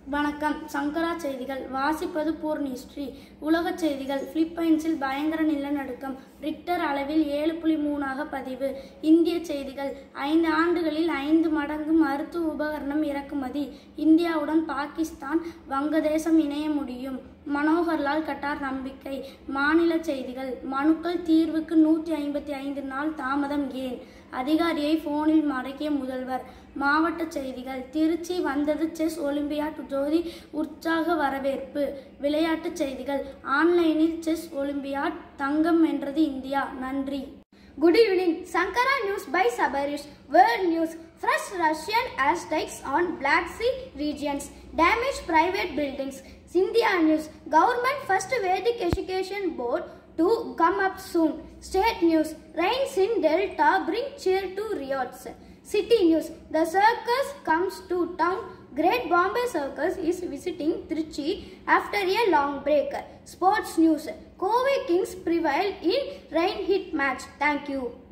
வணக்கம். சங்கரா செய்திகள் வாசிப்பது பூர்ணிஸ்ரீ. உலக செய்திகள். பிலிப்பைன்ஸில் பயங்கர நிலநடுக்கம், ரிக்டர் அளவில் 7.3 பதிவு. இந்திய செய்திகள். 5 ஆண்டுகளில் 5 மடங்கு மருத்துவ உபகரணம் இறக்குமதி. இந்தியாவுடன் பாகிஸ்தான், வங்கதேசம் இணைய முடியும். மனோகர்லால் கட்டார் நம்பிக்கை. மாநில செய்திகள். மனுக்கள் தீர்வுக்கு 155 நாள் தாமதம் ஏன்? அதிகாரியை போனில் மடக்கிய முதல்வர். மாவட்ட செய்திகள். திருச்சி வந்தது செஸ் ஒலிம்பியாட், ஜோதி உற்சாக வரவேற்பு. விளையாட்டுச் செய்திகள். ஆன்லைனில் செஸ் ஒலிம்பியாட் தங்கம் வென்றது இந்தியா. நன்றி. Good evening. Sankara news by Sabarish. World news. Fresh Russian airstrikes on Black Sea regions. Damaged private buildings. India news. Government first Vedic education board to come up soon. State news. Rains in Delta bring cheer to riots. City news. The circus comes to town. Great Bombay Circus is visiting Trichy after a long break. Sports news. Kobe Kings prevail in rain-hit match. Thank you.